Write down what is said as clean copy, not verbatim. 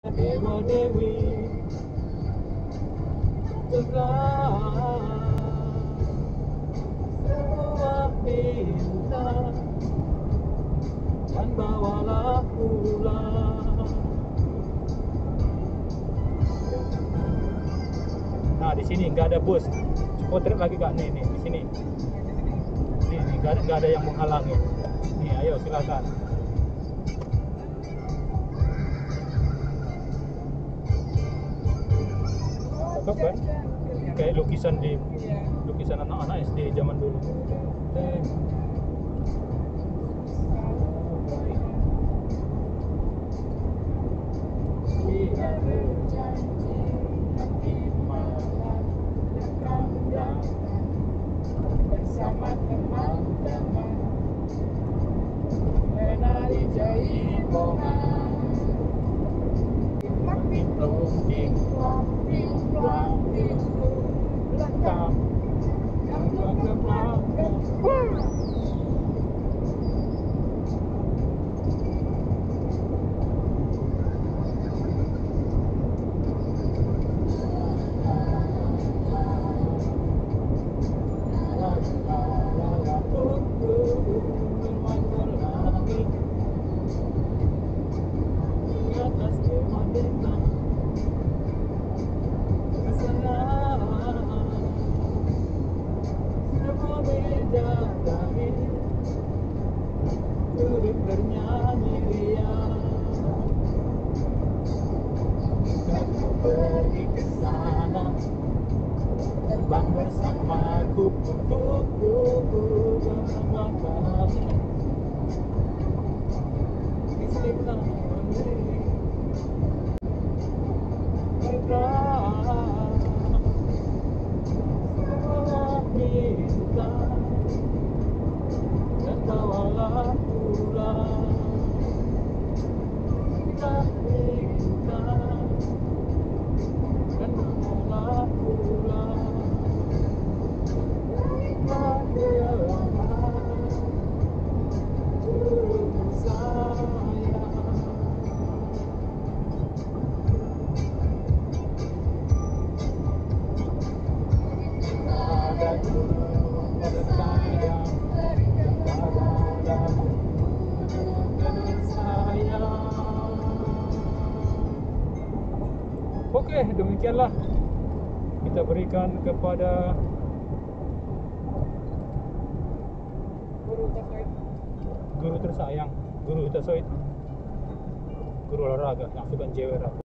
Dewa Dewi telah semua bintang dan bawalah pulang. Nah di sini nggak ada bus. Potret lagi kak nih di sini. Nih nggak ada yang menghalangi. Nih ayo silakan. Cakep kan? Kayak lukisan anak-anak SD zaman dulu. Bersama teman-teman menari jaipongan, Lekap yang berkembang. Bernyanyi riang, aku pergi ke sana, terbang bersamaku untuk bersama kami. Istilah bergerak, semua bintang dan bawalah pulang. Kita bintang dan bawalah pulang. Oke, demikianlah kita berikan kepada guru tersayang, guru olahraga yang suka jewer.